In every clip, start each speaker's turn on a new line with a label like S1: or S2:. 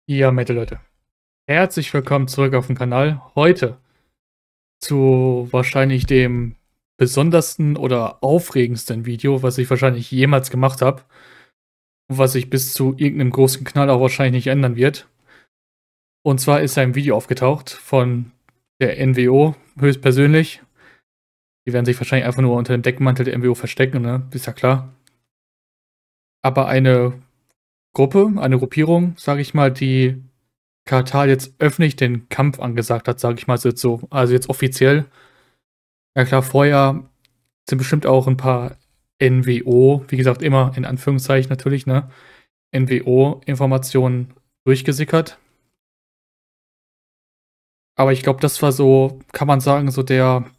S1: Ja, Mette Leute. Herzlich willkommen zurück auf dem Kanal. Heute zu wahrscheinlich dem besondersten oder aufregendsten Video, was ich wahrscheinlich jemals gemacht habe. Und was sich bis zu irgendeinem großen Knall auch wahrscheinlich nicht ändern wird. Und zwar ist ein Video aufgetaucht von der NWO, höchstpersönlich. Die werden sich wahrscheinlich einfach nur unter dem Deckmantel der NWO verstecken, ne? Ist ja klar. Aber eine Gruppe, eine Gruppierung, sage ich mal, die Katar jetzt öffentlich den Kampf angesagt hat, sage ich mal so, also jetzt offiziell. Ja klar, vorher sind bestimmt auch ein paar NWO, wie gesagt, immer in Anführungszeichen natürlich, ne, NWO-Informationen durchgesickert. Aber ich glaube, das war so, kann man sagen, so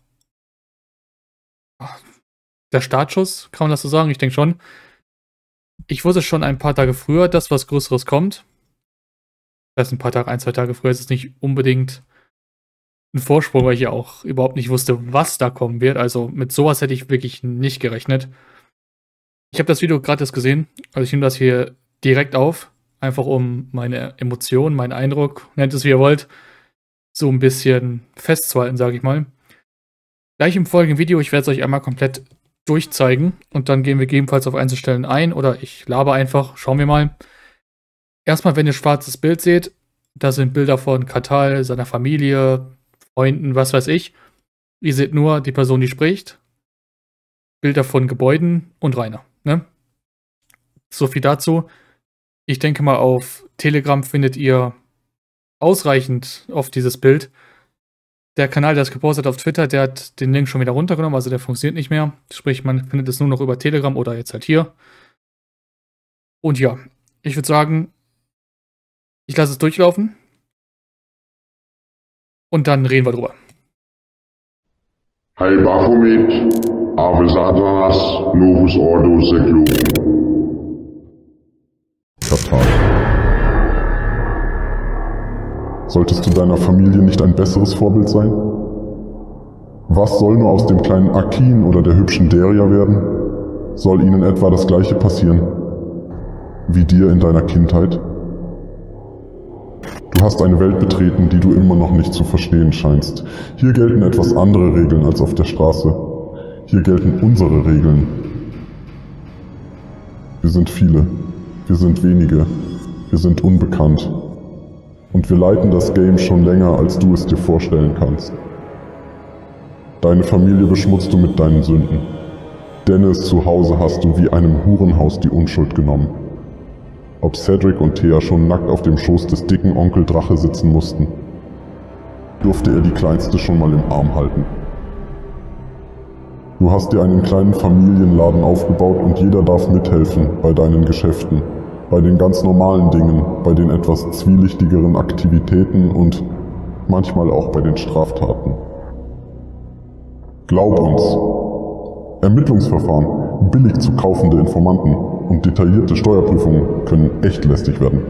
S1: der Startschuss, kann man das so sagen? Ich denke schon. Ich wusste schon ein paar Tage früher, dass was Größeres kommt. Das ist ein paar Tage, ein, zwei Tage früher, ist es nicht unbedingt ein Vorsprung, weil ich ja auch überhaupt nicht wusste, was da kommen wird. Also mit sowas hätte ich wirklich nicht gerechnet. Ich habe das Video gerade erst gesehen, also ich nehme das hier direkt auf, einfach um meine Emotionen, meinen Eindruck, nennt es wie ihr wollt, so ein bisschen festzuhalten, sage ich mal. Gleich im folgenden Video, ich werde es euch einmal komplett durchzeigen und dann gehen wir gegebenenfalls auf Einzelstellen ein oder ich laber einfach, schauen wir mal. Erstmal, wenn ihr schwarzes Bild seht, da sind Bilder von Katal, seiner Familie, Freunden, was weiß ich. Ihr seht nur die Person, die spricht, Bilder von Gebäuden und Rainer. Ne? So viel dazu. Ich denke mal, auf Telegram findet ihr ausreichend auf dieses Bild. Der Kanal, der es gepostet hat auf Twitter, der hat den Link schon wieder runtergenommen, also der funktioniert nicht mehr. Sprich, man findet es nur noch über Telegram oder jetzt halt hier. Und ja, ich würde sagen, ich lasse es durchlaufen. Und dann reden wir drüber.
S2: Hai Baphomet, Ave Satanas, Novus Ordo Seclorum.
S3: Katar. Solltest du deiner Familie nicht ein besseres Vorbild sein? Was soll nur aus dem kleinen Akin oder der hübschen Deria werden? Soll ihnen etwa das Gleiche passieren wie dir in deiner Kindheit? Du hast eine Welt betreten, die du immer noch nicht zu verstehen scheinst. Hier gelten etwas andere Regeln als auf der Straße. Hier gelten unsere Regeln. Wir sind viele, wir sind wenige, wir sind unbekannt. Und wir leiten das Game schon länger, als du es dir vorstellen kannst. Deine Familie beschmutzt du mit deinen Sünden. Dennis zu Hause hast du wie einem Hurenhaus die Unschuld genommen. Ob Cedric und Thea schon nackt auf dem Schoß des dicken Onkel Drache sitzen mussten, durfte er die Kleinste schon mal im Arm halten. Du hast dir einen kleinen Familienladen aufgebaut und jeder darf mithelfen bei deinen Geschäften, bei den ganz normalen Dingen, bei den etwas zwielichtigeren Aktivitäten und manchmal auch bei den Straftaten. Glaub uns, Ermittlungsverfahren, billig zu kaufende Informanten und detaillierte Steuerprüfungen können echt lästig werden.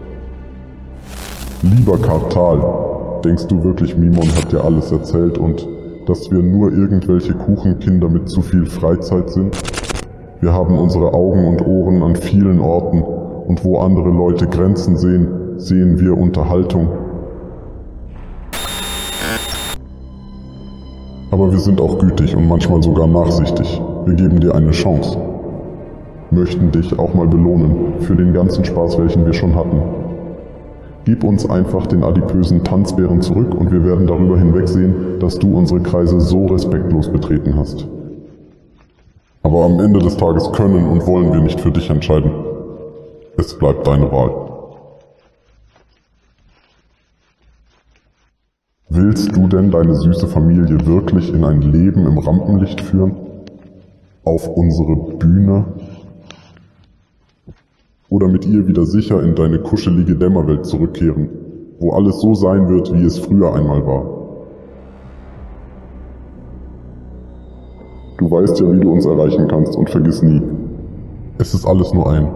S3: Lieber Kartal, denkst du wirklich, Mimon hat dir alles erzählt und dass wir nur irgendwelche Kuchenkinder mit zu viel Freizeit sind? Wir haben unsere Augen und Ohren an vielen Orten und wo andere Leute Grenzen sehen, sehen wir Unterhaltung. Aber wir sind auch gütig und manchmal sogar nachsichtig. Wir geben dir eine Chance. Möchten dich auch mal belohnen für den ganzen Spaß, welchen wir schon hatten. Gib uns einfach den adipösen Tanzbären zurück und wir werden darüber hinwegsehen, dass du unsere Kreise so respektlos betreten hast. Aber am Ende des Tages können und wollen wir nicht für dich entscheiden. Es bleibt deine Wahl. Willst du denn deine süße Familie wirklich in ein Leben im Rampenlicht führen? Auf unsere Bühne? Oder mit ihr wieder sicher in deine kuschelige Dämmerwelt zurückkehren, wo alles so sein wird, wie es früher einmal war? Du weißt ja, wie du uns erreichen kannst und vergiss nie. Es ist alles nur ein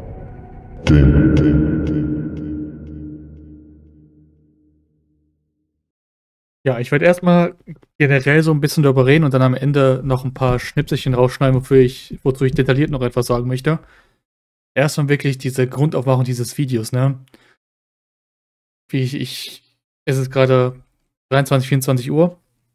S3: Game.
S1: Ja, ich werde erstmal generell so ein bisschen darüber reden und dann am Ende noch ein paar Schnipselchen rausschneiden, wozu ich detailliert noch etwas sagen möchte. Erstmal wirklich diese Grundaufmachung dieses Videos, ne? es ist gerade 23, 24 Uhr.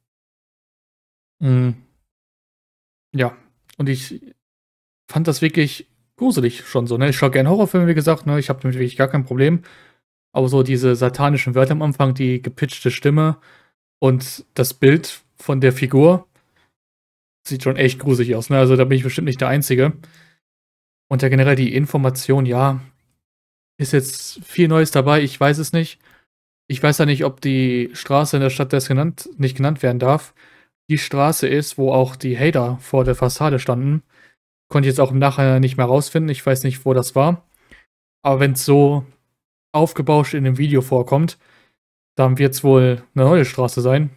S1: Ja, und ich fand das wirklich gruselig schon so, ne? Ich schaue gerne Horrorfilme, wie gesagt, ne? Ich habe damit wirklich gar kein Problem. Aber so diese satanischen Wörter am Anfang, die gepitchte Stimme und das Bild von der Figur sieht schon echt gruselig aus, ne? Also da bin ich bestimmt nicht der Einzige. Und ja generell die Information, ja, ist jetzt viel Neues dabei, ich weiß es nicht. Ich weiß ja nicht, ob die Straße in der Stadt nicht genannt werden darf. Die Straße ist, wo auch die Hater vor der Fassade standen. Konnte ich jetzt auch im Nachhinein nicht mehr rausfinden. Ich weiß nicht, wo das war. Aber wenn es so aufgebauscht in dem Video vorkommt, dann wird es wohl eine neue Straße sein.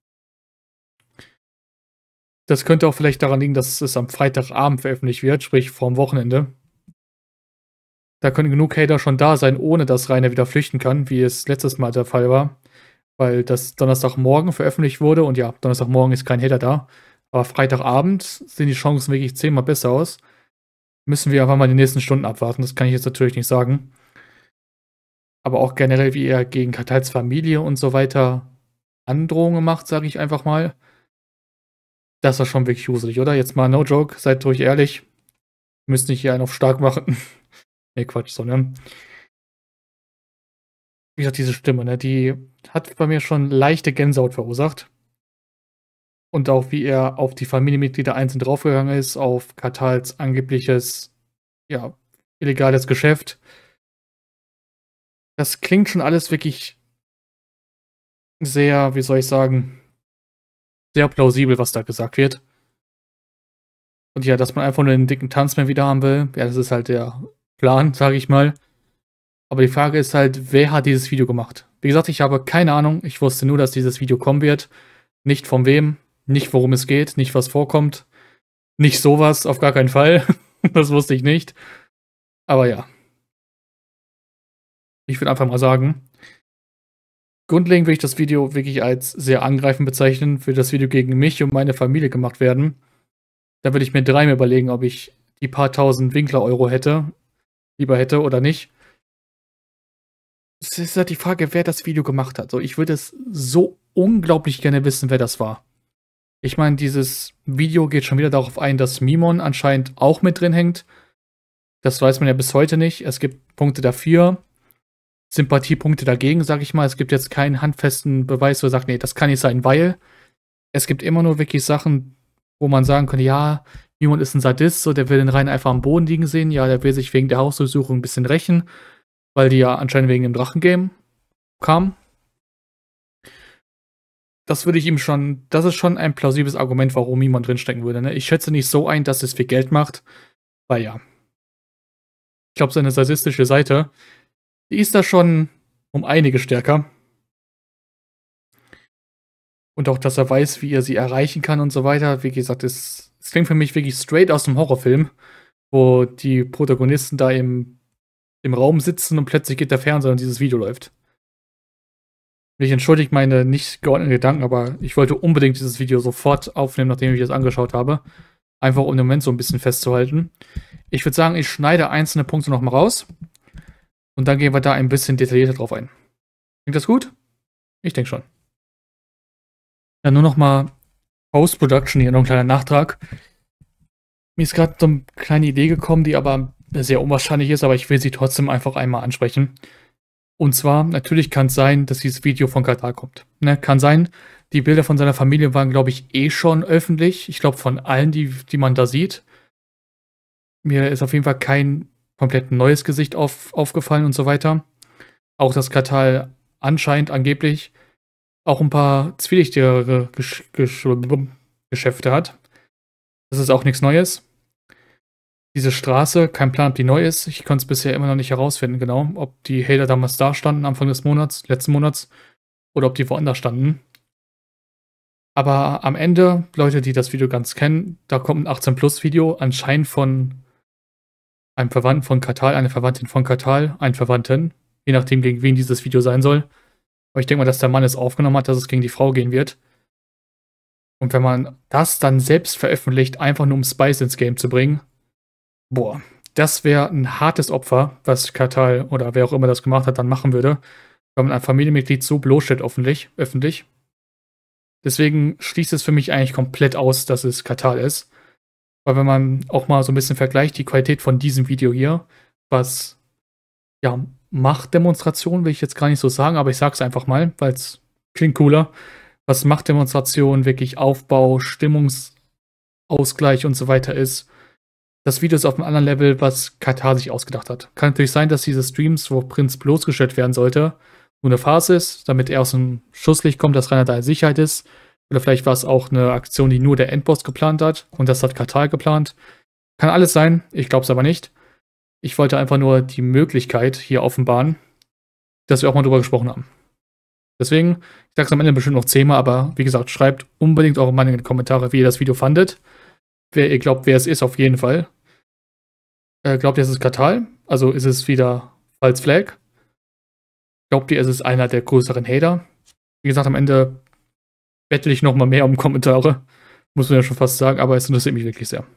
S1: Das könnte auch vielleicht daran liegen, dass es am Freitagabend veröffentlicht wird, sprich vorm Wochenende. Da können genug Hater schon da sein, ohne dass Rainer wieder flüchten kann, wie es letztes Mal der Fall war. Weil das Donnerstagmorgen veröffentlicht wurde und ja, Donnerstagmorgen ist kein Hater da. Aber Freitagabend sehen die Chancen wirklich 10-mal besser aus. Müssen wir einfach mal die nächsten Stunden abwarten, das kann ich jetzt natürlich nicht sagen. Aber auch generell, wie er gegen Katals Familie und so weiter Androhungen macht, sage ich einfach mal. Das war schon wirklich gruselig, oder? Jetzt mal no joke, seid ruhig ehrlich. Müsst nicht hier einen auf stark machen. Nee, Quatsch, sondern. Wie gesagt, diese Stimme, ne, die hat bei mir schon leichte Gänsehaut verursacht. Und auch wie er auf die Familienmitglieder einzeln draufgegangen ist, auf Katals angebliches, ja, illegales Geschäft. Das klingt schon alles wirklich sehr, wie soll ich sagen, sehr plausibel, was da gesagt wird. Und ja, dass man einfach nur den dicken Tanzman wieder haben will, ja, das ist halt der Plan, sage ich mal. Aber die Frage ist halt, wer hat dieses Video gemacht? Wie gesagt, ich habe keine Ahnung. Ich wusste nur, dass dieses Video kommen wird. Nicht von wem, nicht worum es geht, nicht was vorkommt. Nicht sowas, auf gar keinen Fall. Das wusste ich nicht. Aber ja. Ich würde einfach mal sagen, grundlegend will ich das Video wirklich als sehr angreifend bezeichnen. Für das Video gegen mich und meine Familie gemacht werden. Da würde ich mir dreimal überlegen, ob ich die paar tausend Winkler-Euro lieber hätte oder nicht. Es ist halt die Frage, wer das Video gemacht hat. So, ich würde es so unglaublich gerne wissen, wer das war. Ich meine, dieses Video geht schon wieder darauf ein, dass Mimon anscheinend auch mit drin hängt. Das weiß man ja bis heute nicht. Es gibt Punkte dafür, Sympathiepunkte dagegen, sag ich mal. Es gibt jetzt keinen handfesten Beweis, wo er sagt, nee, das kann nicht sein, weil es gibt immer nur wirklich Sachen, wo man sagen könnte, ja, Mimon ist ein Sadist, so, der will den Rein einfach am Boden liegen sehen. Ja, der will sich wegen der Hausdurchsuchung ein bisschen rächen, weil die ja anscheinend wegen dem Drachengame kam. Das ist schon ein plausibles Argument, warum Mimon drinstecken würde. Ne? Ich schätze nicht so ein, dass es viel Geld macht, weil ja. Ich glaube, seine sadistische Seite, die ist da schon um einige stärker. Und auch, dass er weiß, wie er sie erreichen kann und so weiter. Wie gesagt, es klingt für mich wirklich straight aus dem Horrorfilm, wo die Protagonisten da im Raum sitzen und plötzlich geht der Fernseher und dieses Video läuft. Ich entschuldige meine nicht geordneten Gedanken, aber ich wollte unbedingt dieses Video sofort aufnehmen, nachdem ich es angeschaut habe. Einfach um den Moment so ein bisschen festzuhalten. Ich würde sagen, ich schneide einzelne Punkte nochmal raus. Und dann gehen wir da ein bisschen detaillierter drauf ein. Klingt das gut? Ich denke schon. Ja, nur nochmal Post-Production, hier noch ein kleiner Nachtrag. Mir ist gerade so eine kleine Idee gekommen, die aber sehr unwahrscheinlich ist, aber ich will sie trotzdem einfach einmal ansprechen. Und zwar, natürlich kann es sein, dass dieses Video von Katal kommt. Ne, kann sein, die Bilder von seiner Familie waren, glaube ich, schon öffentlich. Ich glaube, von allen, die man da sieht. Mir ist auf jeden Fall kein komplett neues Gesicht aufgefallen und so weiter. Auch, dass Katal anscheinend, angeblich, auch ein paar zwielichtigere Geschäfte hat. Das ist auch nichts Neues. Diese Straße, kein Plan, ob die neu ist. Ich konnte es bisher immer noch nicht herausfinden, genau. Ob die Hater damals da standen, Anfang des Monats, letzten Monats, oder ob die woanders standen. Aber am Ende, Leute, die das Video ganz kennen, da kommt ein 18-Plus-Video, anscheinend von einem Verwandten von Katal, eine Verwandtin von Katal, einen Verwandten, je nachdem, gegen wen dieses Video sein soll. Aber ich denke mal, dass der Mann es aufgenommen hat, dass es gegen die Frau gehen wird. Und wenn man das dann selbst veröffentlicht, einfach nur um Spice ins Game zu bringen, boah, das wäre ein hartes Opfer, was Katal oder wer auch immer das gemacht hat, dann machen würde. wenn man ein Familienmitglied so bloßstellt öffentlich. Deswegen schließt es für mich eigentlich komplett aus, dass es Katal ist. Weil wenn man auch mal so ein bisschen vergleicht, die Qualität von diesem Video hier, was, ja, Machtdemonstration will ich jetzt gar nicht so sagen, aber ich sag's einfach mal, weil es klingt cooler. Was Machtdemonstration, wirklich Aufbau, Stimmungsausgleich und so weiter ist. Das Video ist auf einem anderen Level, was Katar sich ausgedacht hat. Kann natürlich sein, dass diese Streams, wo Prinz bloßgestellt werden sollte, nur eine Phase ist, damit er aus dem Schusslicht kommt, dass Rainer da in Sicherheit ist. Oder vielleicht war es auch eine Aktion, die nur der Endboss geplant hat und das hat Katar geplant. Kann alles sein, ich glaube es aber nicht. Ich wollte einfach nur die Möglichkeit hier offenbaren, dass wir auch mal drüber gesprochen haben. Deswegen, ich sage es am Ende bestimmt noch 10-mal, aber wie gesagt, schreibt unbedingt eure Meinung in die Kommentare, wie ihr das Video fandet. Wer ihr glaubt, wer es ist, auf jeden Fall. Glaubt ihr, es ist Katal? Also ist es wieder False Flag? Glaubt ihr, es ist einer der größeren Hater? Wie gesagt, am Ende bettel ich noch mal mehr um Kommentare. Muss man ja schon fast sagen, aber es interessiert mich wirklich sehr.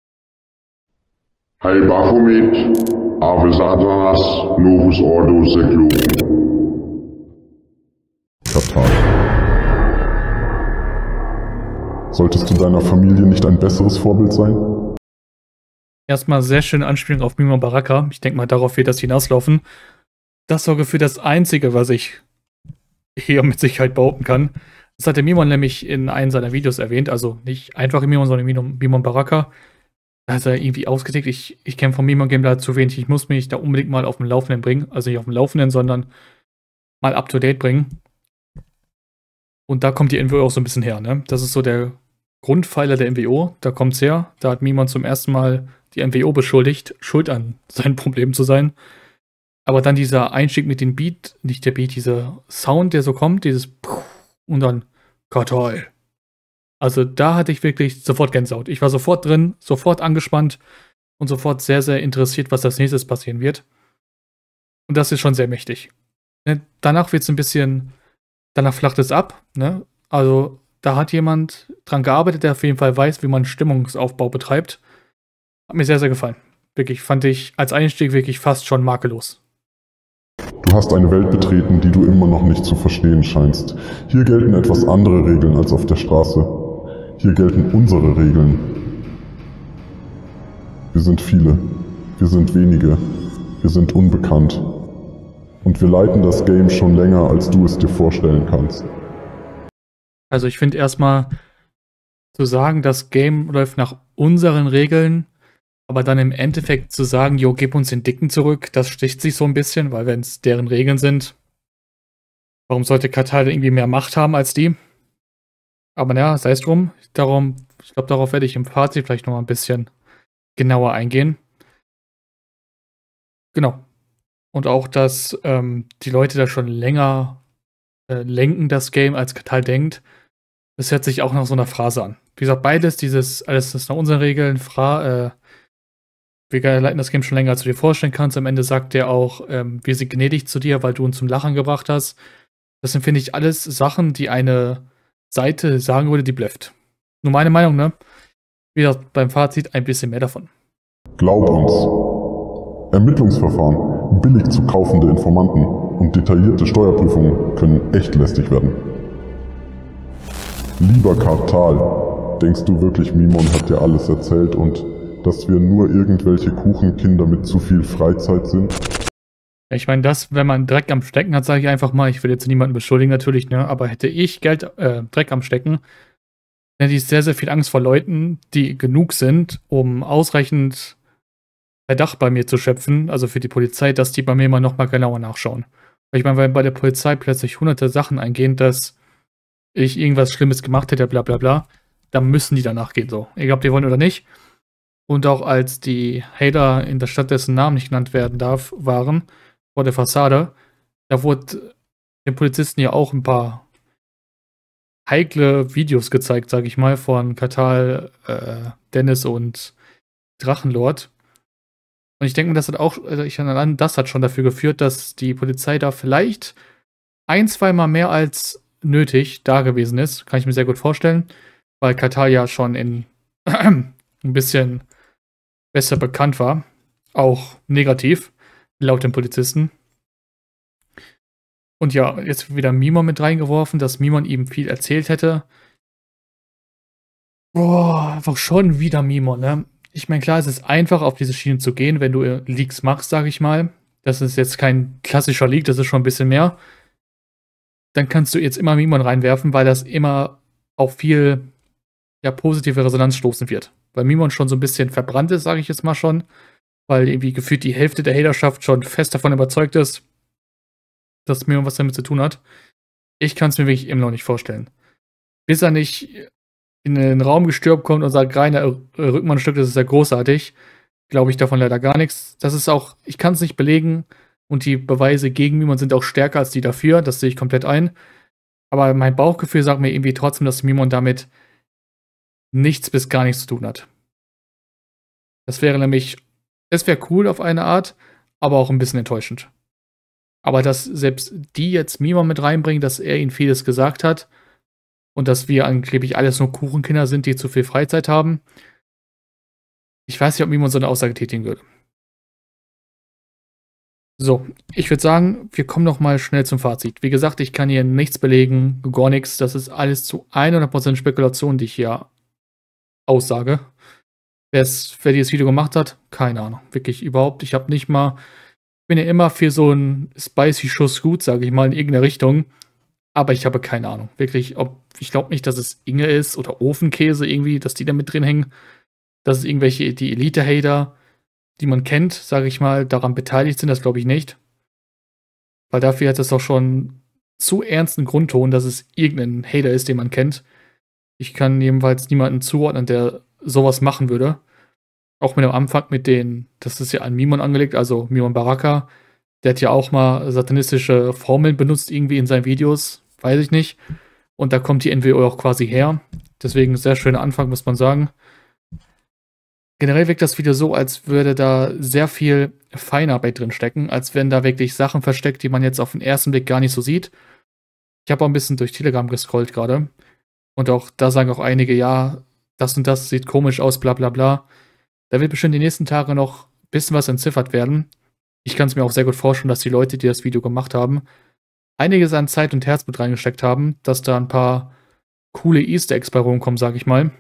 S2: Hai Baphomet, Ave Satanas, Novus Ordo Seclorum.
S3: Katal. Solltest du deiner Familie nicht ein besseres Vorbild sein?
S1: Erstmal sehr schöne Anspielung auf Mimon Baraka. Ich denke mal, darauf wird das hinauslaufen. Das sorge für das Einzige, was ich hier mit Sicherheit behaupten kann. Das hat der Mimon nämlich in einem seiner Videos erwähnt. Also nicht einfach Mimon, sondern Mimon Baraka. Da ist er irgendwie ausgetickt. Ich kenne vom Mimon Game da zu wenig. Ich muss mich da unbedingt mal auf dem Laufenden bringen. Also nicht auf dem Laufenden, sondern mal up to date bringen. Und da kommt die NWO auch so ein bisschen her, ne? Das ist so der Grundpfeiler der NWO. Da kommt's her. Da hat Mimon zum ersten Mal die NWO beschuldigt, schuld an seinen Problemen zu sein. Aber dann dieser Einstieg mit dem Beat, nicht der Beat, dieser Sound, der so kommt, dieses und dann Katal. Also da hatte ich wirklich sofort Gänsehaut. Ich war sofort drin, sofort angespannt und sofort sehr, sehr interessiert, was als nächstes passieren wird. Und das ist schon sehr mächtig. Ne? Danach wird es ein bisschen, danach flacht es ab. Ne? Also da hat jemand dran gearbeitet, der auf jeden Fall weiß, wie man Stimmungsaufbau betreibt. Hat mir sehr, sehr gefallen. Wirklich, fand ich als Einstieg wirklich fast schon makellos.
S3: Du hast eine Welt betreten, die du immer noch nicht zu verstehen scheinst. Hier gelten etwas andere Regeln als auf der Straße. Hier gelten unsere Regeln. Wir sind viele. Wir sind wenige. Wir sind unbekannt. Und wir leiten das Game schon länger, als du es dir vorstellen kannst.
S1: Also ich finde erstmal zu sagen, das Game läuft nach unseren Regeln, aber dann im Endeffekt zu sagen, jo, gib uns den Dicken zurück, das sticht sich so ein bisschen, weil wenn es deren Regeln sind, warum sollte Katar irgendwie mehr Macht haben als die? Aber naja, sei es drum. Ich glaube, darauf werde ich im Fazit vielleicht noch mal ein bisschen genauer eingehen. Genau. Und auch, dass die Leute da schon länger lenken, das Game, als Katar denkt. Das hört sich auch nach so einer Phrase an. Wie gesagt, beides, alles ist nach unseren Regeln, wir leiten das Game schon länger, als du dir vorstellen kannst. Am Ende sagt der auch, wir sind gnädig zu dir, weil du uns zum Lachen gebracht hast. Das sind, finde ich, alles Sachen, die eine Seite sagen würde, die blöfft. Nur meine Meinung, ne? Wie gesagt, beim Fazit ein bisschen mehr davon.
S3: Glaub uns. Ermittlungsverfahren, billig zu kaufende Informanten und detaillierte Steuerprüfungen können echt lästig werden. Lieber Kartal, denkst du wirklich, Mimon hat dir alles erzählt und dass wir nur irgendwelche Kuchenkinder mit zu viel Freizeit sind?
S1: Ich meine, wenn man Dreck am Stecken hat, sage ich einfach mal, ich will jetzt niemanden beschuldigen natürlich, ne, aber hätte ich Dreck am Stecken, dann hätte ich sehr, sehr viel Angst vor Leuten, die genug sind, um ausreichend Verdacht bei mir zu schöpfen, also für die Polizei, dass die bei mir mal nochmal genauer nachschauen. Weil ich meine, wenn bei der Polizei plötzlich hunderte Sachen eingehen, dass ich irgendwas Schlimmes gemacht hätte, bla bla bla, dann müssen die danach gehen, so. Egal, ob die wollen oder nicht. Und auch als die Hater in der Stadt, dessen Namen nicht genannt werden darf, waren, vor der Fassade, da wurde den Polizisten ja auch ein paar heikle Videos gezeigt, sag ich mal, von Katal, Dennis und Drachenlord. Und ich denke mir, das hat schon dafür geführt, dass die Polizei da vielleicht ein-, zweimal mehr als nötig da gewesen ist. Kann ich mir sehr gut vorstellen, weil Katal ja schon ein bisschen besser bekannt war. Auch negativ, laut den Polizisten. Und ja, jetzt wieder Mimon mit reingeworfen, dass Mimon ihm viel erzählt hätte. Boah, einfach schon wieder Mimon, ne? Ich meine, klar, es ist einfach, auf diese Schiene zu gehen, wenn du Leaks machst, sage ich mal. Das ist jetzt kein klassischer Leak, das ist schon ein bisschen mehr. Dann kannst du jetzt immer Mimon reinwerfen, weil das immer auf viel positive Resonanz stoßen wird. Weil Mimon schon so ein bisschen verbrannt ist, sage ich jetzt mal schon. Weil irgendwie gefühlt die Hälfte der Haterschaft schon fest davon überzeugt ist, dass Mimon was damit zu tun hat. Ich kann es mir wirklich immer noch nicht vorstellen. Bis er nicht in den Raum gestürmt kommt und sagt, Rainer Rückmannstück, das ist ja großartig, glaube ich davon leider gar nichts. Das ist auch, ich kann es nicht belegen und die Beweise gegen Mimon sind auch stärker als die dafür, das sehe ich komplett ein. Aber mein Bauchgefühl sagt mir irgendwie trotzdem, dass Mimon damit nichts bis gar nichts zu tun hat. Das wäre nämlich, es wäre cool auf eine Art, aber auch ein bisschen enttäuschend. Aber dass selbst die jetzt Mimon mit reinbringen, dass er ihnen vieles gesagt hat und dass wir angeblich alles nur Kuchenkinder sind, die zu viel Freizeit haben. Ich weiß nicht, ob Mimon so eine Aussage tätigen würde. So, ich würde sagen, wir kommen noch mal schnell zum Fazit. Wie gesagt, ich kann hier nichts belegen, gar nichts. Das ist alles zu 100% Spekulation, die ich hier aussage. Wer dieses Video gemacht hat, keine Ahnung. Wirklich überhaupt. Ich habe nicht mal, bin ja immer für so einen spicy Schuss gut, sage ich mal, in irgendeine Richtung. Aber ich habe keine Ahnung. Wirklich, ich glaube nicht, dass es Inge ist oder Ofenkäse irgendwie, dass die da mit drin hängen. Dass es irgendwelche, die Elite-Hater, die man kennt, sage ich mal, daran beteiligt sind, das glaube ich nicht. Weil dafür hat es doch schon zu ernsten Grundton, dass es irgendein Hater ist, den man kennt. Ich kann jedenfalls niemanden zuordnen, der sowas machen würde. Auch mit dem Anfang mit den, das ist ja an Mimon angelegt, also Mimon Baraka, der hat ja auch mal satanistische Formeln benutzt irgendwie in seinen Videos, weiß ich nicht. Und da kommt die NWO auch quasi her. Deswegen sehr schöner Anfang, muss man sagen. Generell wirkt das Video so, als würde da sehr viel Feinarbeit drin stecken, als wären da wirklich Sachen versteckt, die man jetzt auf den ersten Blick gar nicht so sieht. Ich habe auch ein bisschen durch Telegram gescrollt gerade. Und auch da sagen auch einige, ja, das und das sieht komisch aus, bla bla bla. Da wird bestimmt die nächsten Tage noch ein bisschen was entziffert werden. Ich kann es mir auch sehr gut vorstellen, dass die Leute, die das Video gemacht haben, einiges an Zeit und Herzblut reingesteckt haben, dass da ein paar coole Easter Eggs bei rumkommen, sag ich mal.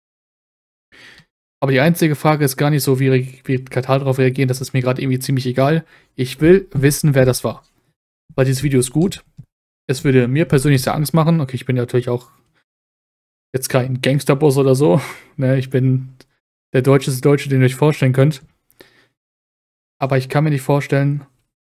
S1: Aber die einzige Frage ist gar nicht so, wie wird Katar darauf reagieren, das ist mir gerade irgendwie ziemlich egal. Ich will wissen, wer das war. Weil dieses Video ist gut. Es würde mir persönlich sehr Angst machen. Okay, ich bin natürlich auch jetzt kein Gangsterboss oder so. Ne, ich bin der deutscheste Deutsche, den ihr euch vorstellen könnt. Aber ich kann mir nicht vorstellen,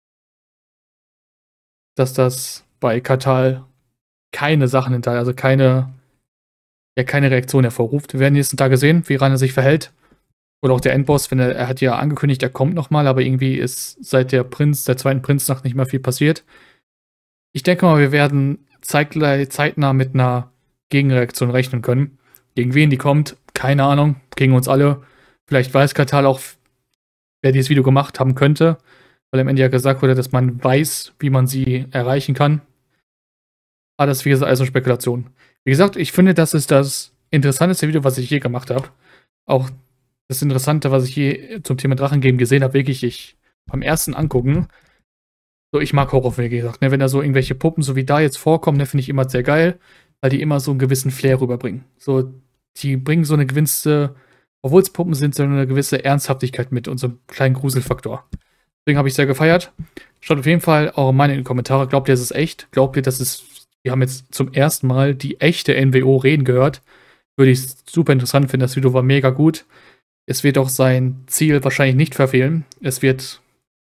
S1: dass das bei Katar keine Sachen hinterher, also keine Reaktion hervorruft. Wir werden die nächsten Tage sehen, wie Rainer sich verhält. Oder auch der Endboss, wenn er hat ja angekündigt, er kommt nochmal, aber irgendwie ist seit der zweiten Prinznacht nicht mehr viel passiert. Ich denke mal, wir werden zeitnah mit einer Gegenreaktion rechnen können. Gegen wen die kommt, keine Ahnung. Gegen uns alle. Vielleicht weiß Katar auch, wer dieses Video gemacht haben könnte. Weil am Ende ja gesagt wurde, dass man weiß, wie man sie erreichen kann. Aber das ist, wie gesagt, also Spekulation. Wie gesagt, ich finde, das ist das interessanteste Video, was ich je gemacht habe. Auch das Interessante, was ich je zum Thema Drachengame gesehen habe, wirklich beim ersten Angucken. So, ich mag Horrorfilme, wie gesagt. Ne, wenn da so irgendwelche Puppen, so wie da jetzt vorkommen, ne, finde ich immer sehr geil, weil die immer so einen gewissen Flair rüberbringen. So, die bringen so eine gewisse, obwohl es Puppen sind, so eine gewisse Ernsthaftigkeit mit und so einen kleinen Gruselfaktor. Deswegen habe ich sehr gefeiert. Schaut auf jeden Fall eure Meinung in die Kommentare. Glaubt ihr, es ist echt? Glaubt ihr, dass es, wir haben jetzt zum ersten Mal die echte NWO reden gehört? Würde ich super interessant finden. Das Video war mega gut. Es wird auch sein Ziel wahrscheinlich nicht verfehlen. Es wird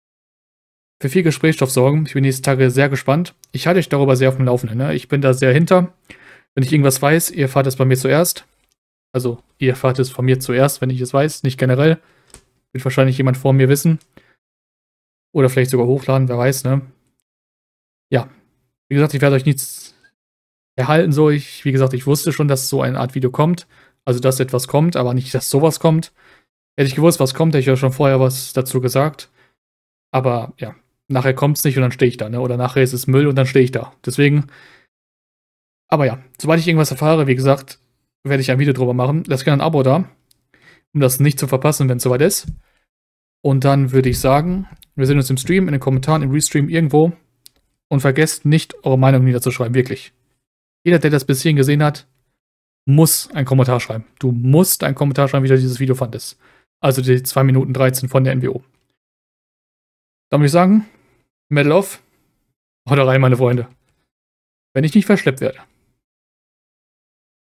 S1: für viel Gesprächsstoff sorgen. Ich bin die nächsten Tage sehr gespannt. Ich halte euch darüber sehr auf dem Laufenden. Ne? Ich bin da sehr hinter. Wenn ich irgendwas weiß, ihr erfahrt es bei mir zuerst. Also, ihr erfahrt es von mir zuerst, wenn ich es weiß. Nicht generell. Wird wahrscheinlich jemand vor mir wissen. Oder vielleicht sogar hochladen, wer weiß, ne? Ja. Wie gesagt, ich werde euch nichts erhalten. So, wie gesagt, ich wusste schon, dass so eine Art Video kommt. Also, dass etwas kommt, aber nicht, dass sowas kommt. Hätte ich gewusst, was kommt, hätte ich ja schon vorher was dazu gesagt. Aber ja, nachher kommt es nicht und dann stehe ich da, ne? Oder nachher ist es Müll und dann stehe ich da. Deswegen. Aber ja, sobald ich irgendwas erfahre, wie gesagt, werde ich ein Video drüber machen. Lasst gerne ein Abo da, um das nicht zu verpassen, wenn es soweit ist. Und dann würde ich sagen, wir sehen uns im Stream, in den Kommentaren, im Restream irgendwo. Und vergesst nicht, eure Meinung niederzuschreiben, wirklich. Jeder, der das bis hierhin gesehen hat, muss einen Kommentar schreiben. Du musst einen Kommentar schreiben, wie du dieses Video fandest. Also die 2 Minuten 13 von der NWO. Dann würde ich sagen, Medal off. Haut rein, meine Freunde. Wenn ich nicht verschleppt werde.